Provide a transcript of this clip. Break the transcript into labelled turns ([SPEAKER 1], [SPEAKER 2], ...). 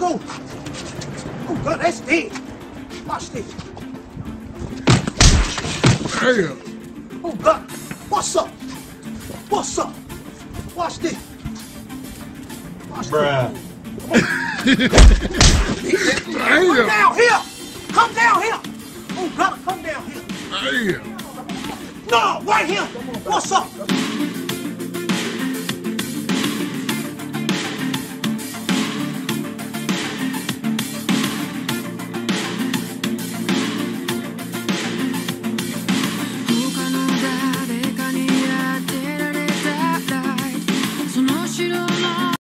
[SPEAKER 1] Oh, oh God, that's dead. Watch this.
[SPEAKER 2] Damn.
[SPEAKER 1] Oh God, what's up? What's up? Watch this. Watch
[SPEAKER 3] Bruh.
[SPEAKER 1] this. Come
[SPEAKER 2] Damn.
[SPEAKER 1] down here. Come down here. Oh God, come down here.
[SPEAKER 2] Damn.
[SPEAKER 1] No, right here. What's up?